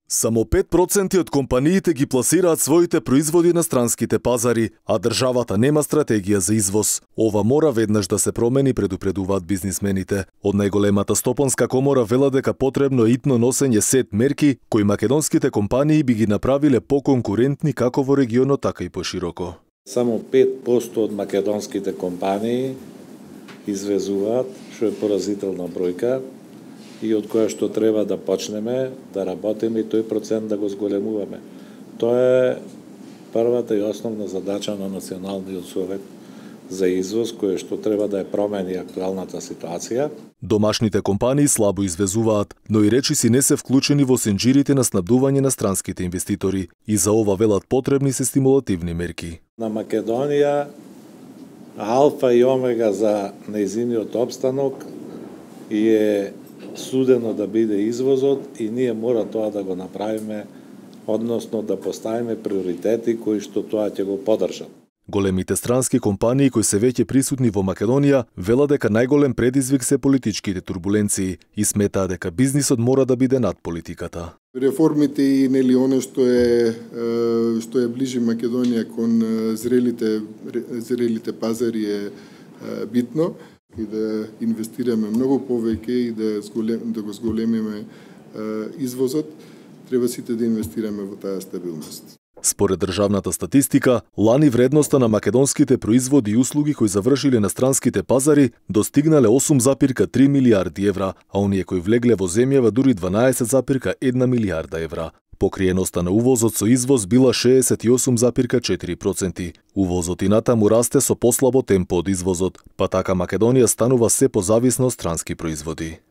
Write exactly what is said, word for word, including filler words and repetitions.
Само пет проценти од компаниите ги пласираат своите производи на странските пазари, а државата нема стратегија за извоз. Ова мора веднаш да се промени, предупредуваат бизнисмените. Од најголемата стопанска комора велат дека потребно е итно носење сет мерки кои македонските компании би ги направиле поконкурентни како во регионот, така и пошироко. Само пет проценти од македонските компании извезуваат, што е поразителна бројка, и од која што треба да почнеме да работиме и тој процент да го зголемуваме. Тоа е првата и основна задача на Националниот совет за извоз, која што треба да ја промени актуелната ситуација. Домашните компании слабо извезуваат, но и речиси не се вклучени во сенџирите на снабдување на странските инвеститори и за ова велат потребни се стимулативни мерки. На Македонија алфа и омега за нејзиниот опстанок и е судено да биде извозот и ние мора тоа да го направиме, односно да поставиме приоритети кои што тоа ќе го поддржат. Големите странски компании кои се веќе присутни во Македонија велат дека најголем предизвик се политичките турбуленции и сметаат дека бизнисот мора да биде над политиката. Реформите и нели оно што е што е ближи Македонија кон зрелите зрелите пазари е битно и да инвестираме многу повеќе и да зголем, да го зголемиме извозот, треба сите да инвестираме во таа стабилност. Според државната статистика, лани вредноста на македонските производи и услуги кои завршиле на странските пазари достигнале осум запирка три милијарди евра, а оние кои влегле во земјава дури дванаесет запирка една милијарда евра. Покриеноста на увозот со извоз била шеесет и осум запирка четири проценти. Увозот и натаму расте со послабо темпо од извозот, па така Македонија станува се позависна од странски производи.